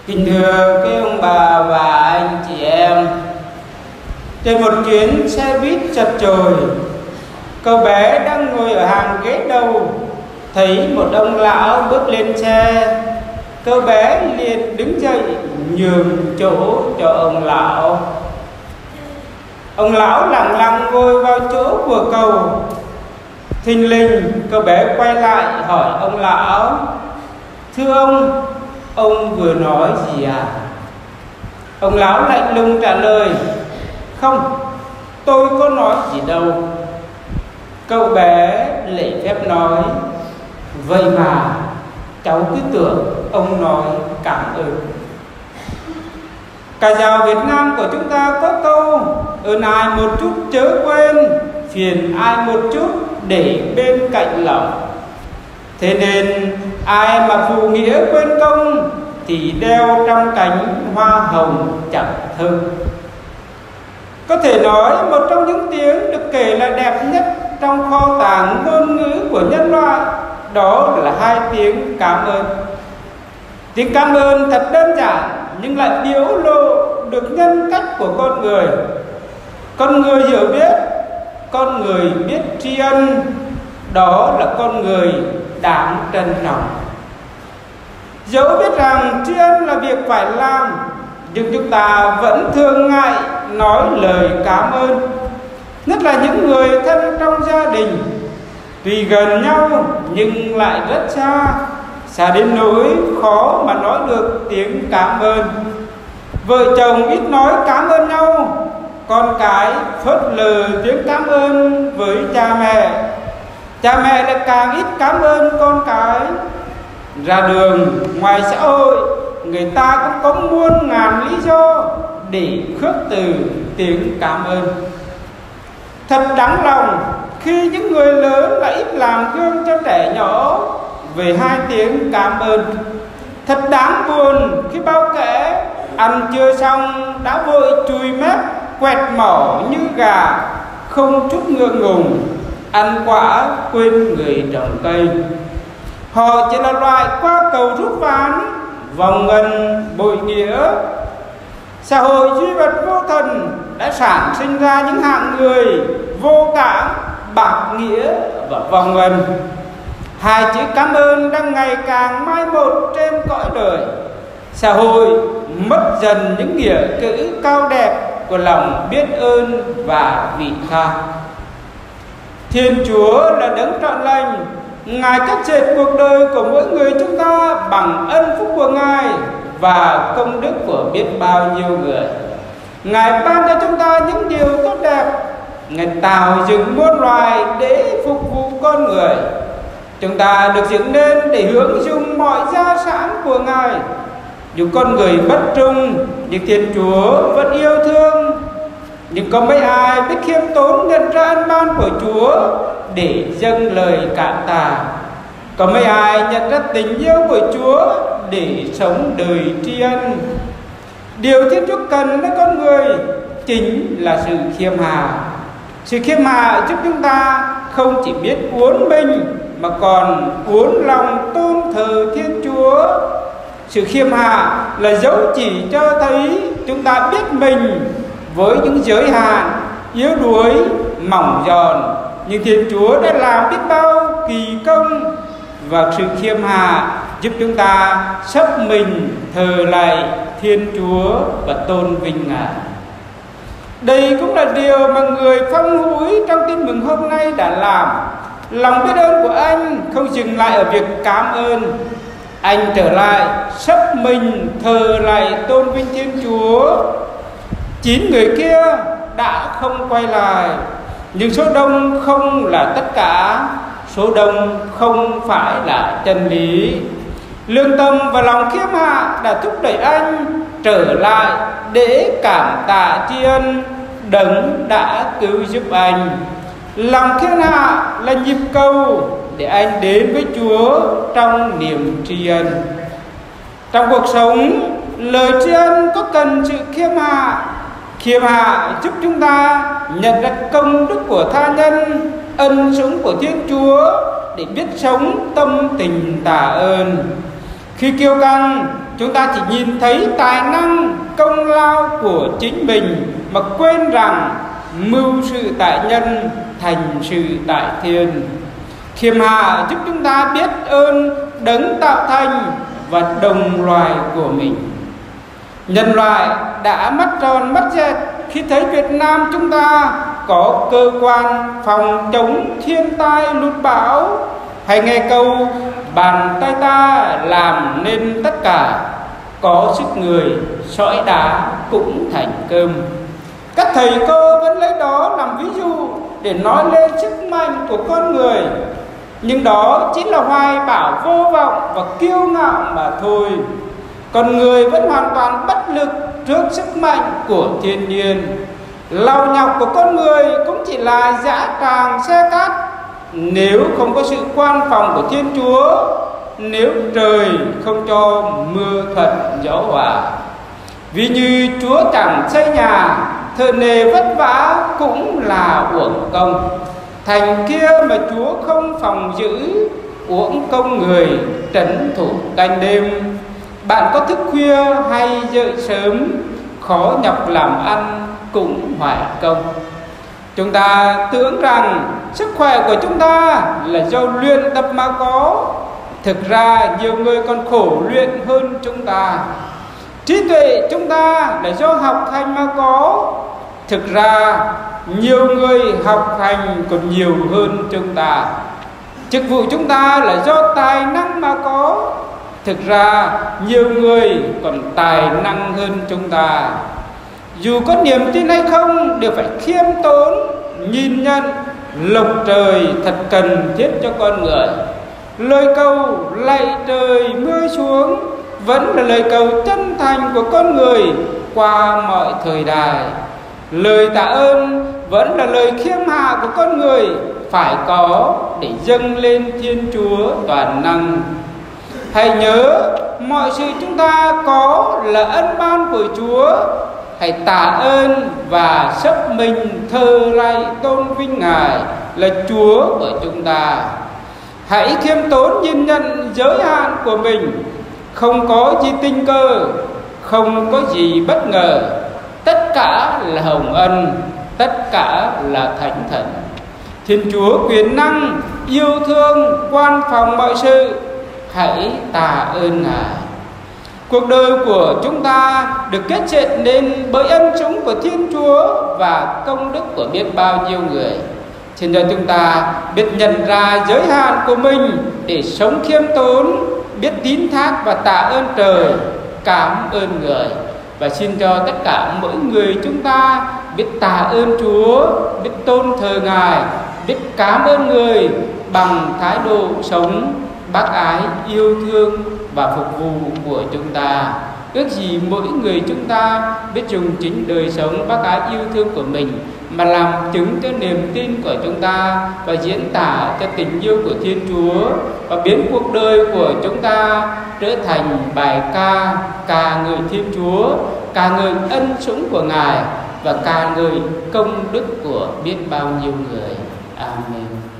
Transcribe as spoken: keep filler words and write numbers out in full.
Kính thưa các ông bà và anh chị em, trên một chuyến xe buýt chật chội, cậu bé đang ngồi ở hàng ghế đầu thấy một ông lão bước lên xe. Cậu bé liền đứng dậy nhường chỗ cho ông lão. Ông lão lặng lặng ngồi vào chỗ của cậu. Thình lình cậu bé quay lại hỏi ông lão: "Thưa ông, ông vừa nói gì à?" Ông lão lạnh lùng trả lời: "Không, tôi có nói gì đâu." Cậu bé lễ phép nói: "Vậy mà cháu cứ tưởng ông nói cảm ơn." Ca dao Việt Nam của chúng ta có câu: "Ơn ai một chút chớ quên, phiền ai một chút để bên cạnh lòng." Thế nên ai mà phụ nghĩa quên công thì đeo trong cánh hoa hồng chẳng thơm. Có thể nói một trong những tiếng được kể là đẹp nhất trong kho tàng ngôn ngữ của nhân loại, đó là hai tiếng cảm ơn. Tiếng cảm ơn thật đơn giản nhưng lại biểu lộ được nhân cách của con người. Con người hiểu biết, con người biết tri ân, đó là con người đáng trân trọng. Dẫu biết rằng tri ân là việc phải làm, nhưng chúng ta vẫn thường ngại nói lời cảm ơn. Nhất là những người thân trong gia đình, tuy gần nhau nhưng lại rất xa, xa đến nỗi khó mà nói được tiếng cảm ơn. Vợ chồng ít nói cảm ơn nhau, con cái phớt lờ tiếng cảm ơn với cha mẹ, cha mẹ lại càng ít cảm ơn con cái. Ra đường, ngoài xã hội, người ta cũng có muôn ngàn lý do để khước từ tiếng cảm ơn. Thật đáng lòng khi những người lớn lại ít làm gương cho trẻ nhỏ về hai tiếng cảm ơn. Thật đáng buồn khi bao kẻ ăn chưa xong đã vội chùi mép quẹt mỏ như gà, không chút ngượng ngùng, ăn quả quên người trồng cây. Họ chỉ là loại qua cầu rút ván, vòng ngân bội nghĩa. Xã hội duy vật vô thần đã sản sinh ra những hạng người vô cảm, bạc nghĩa và vòng ngân. Hai chữ cảm ơn đang ngày càng mai một trên cõi đời. Xã hội mất dần những nghĩa cử cao đẹp của lòng biết ơn và vị tha. Thiên Chúa là đấng trọn lành, Ngài cắt dệt cuộc đời của mỗi người chúng ta bằng ân phúc của Ngài và công đức của biết bao nhiêu người. Ngài ban cho chúng ta những điều tốt đẹp. Ngài tạo dựng muôn loài để phục vụ con người. Chúng ta được dựng nên để hưởng dụng mọi gia sản của Ngài. Dù con người bất trung, nhưng Thiên Chúa vẫn yêu thương. Nhưng có mấy ai biết khiêm tốn nhận ra ân ban của Chúa để dâng lời cảm tạ? Có mấy ai nhận ra tình yêu của Chúa để sống đời tri ân? Điều Thiên Chúa cần với con người chính là sự khiêm hạ. Sự khiêm hạ giúp chúng ta không chỉ biết uốn mình mà còn uốn lòng tôn thờ Thiên Chúa. Sự khiêm hạ là dấu chỉ cho thấy chúng ta biết mình với những giới hạn yếu đuối, mỏng giòn, nhưng Thiên Chúa đã làm biết bao kỳ công. Và sự khiêm hạ giúp chúng ta sắp mình thờ lạy Thiên Chúa và tôn vinh Ngài. Đây cũng là điều mà người phong húi trong tin mừng hôm nay đã làm. Lòng biết ơn của anh không dừng lại ở việc cảm ơn. Anh trở lại sắp mình thờ lạy tôn vinh Thiên Chúa. Chín người kia đã không quay lại, nhưng số đông không là tất cả. Số đông không phải là chân lý. Lương tâm và lòng khiêm hạ đã thúc đẩy anh trở lại để cảm tạ tri ân đấng đã cứu giúp anh. Lòng khiêm hạ là nhịp cầu để anh đến với Chúa trong niềm tri ân. Trong cuộc sống, lời tri ân có cần sự khiêm hạ. Khiêm hạ giúp chúng ta nhận ra công đức của tha nhân, ân sủng của Thiên Chúa để biết sống tâm tình tạ ơn. Khi kiêu căng, chúng ta chỉ nhìn thấy tài năng, công lao của chính mình mà quên rằng mưu sự tại nhân, thành sự tại thiên. Khiêm hạ giúp chúng ta biết ơn đấng tạo thành và đồng loài của mình. Nhân loại đã mắt tròn mắt dẹt khi thấy Việt Nam chúng ta có cơ quan phòng chống thiên tai lụt bão, hay nghe câu bàn tay ta làm nên tất cả, có sức người sỏi đá cũng thành cơm. Các thầy cô vẫn lấy đó làm ví dụ để nói lên sức mạnh của con người, nhưng đó chính là hoài bão vô vọng và kiêu ngạo mà thôi. Con người vẫn hoàn toàn bất lực trước sức mạnh của thiên nhiên. Lao nhọc của con người cũng chỉ là dã tràng xe cát nếu không có sự quan phòng của Thiên Chúa, nếu trời không cho mưa thuận gió hòa. Vì như Chúa chẳng xây nhà, thợ nề vất vả cũng là uổng công. Thành kia mà Chúa không phòng giữ, uổng công người trấn thủ canh đêm. Bạn có thức khuya hay dậy sớm, khó nhọc làm ăn cũng hoài công. Chúng ta tưởng rằng sức khỏe của chúng ta là do luyện tập mà có. Thực ra nhiều người còn khổ luyện hơn chúng ta. Trí tuệ chúng ta là do học hành mà có. Thực ra nhiều người học hành còn nhiều hơn chúng ta. Chức vụ chúng ta là do tài năng mà có. Thực ra nhiều người còn tài năng hơn chúng ta. Dù có niềm tin hay không đều phải khiêm tốn, nhìn nhận lộc trời thật cần thiết cho con người. Lời cầu lạy trời mưa xuống vẫn là lời cầu chân thành của con người qua mọi thời đại. Lời tạ ơn vẫn là lời khiêm hạ của con người phải có để dâng lên Thiên Chúa toàn năng. Hãy nhớ mọi sự chúng ta có là ân ban của Chúa. Hãy tạ ơn và sấp mình thờ lạy tôn vinh Ngài là Chúa của chúng ta. Hãy khiêm tốn nhìn nhận giới hạn của mình. Không có gì tình cờ, không có gì bất ngờ. Tất cả là hồng ân, tất cả là thánh thần. Thiên Chúa quyền năng, yêu thương, quan phòng mọi sự. Hãy tạ ơn Ngài. Cuộc đời của chúng ta được kết dệt nên bởi ân sủng của Thiên Chúa và công đức của biết bao nhiêu người. Xin cho chúng ta biết nhận ra giới hạn của mình để sống khiêm tốn, biết tín thác và tạ ơn trời, cảm ơn người. Và xin cho tất cả mỗi người chúng ta biết tạ ơn Chúa, biết tôn thờ Ngài, biết cảm ơn người bằng thái độ sống bác ái, yêu thương và phục vụ của chúng ta. Ước gì mỗi người chúng ta biết dùng chính đời sống bác ái yêu thương của mình mà làm chứng cho niềm tin của chúng ta và diễn tả cho tình yêu của Thiên Chúa, và biến cuộc đời của chúng ta trở thành bài ca ca ngợi Thiên Chúa, ca ngợi ân sủng của Ngài và ca ngợi công đức của biết bao nhiêu người. Amen.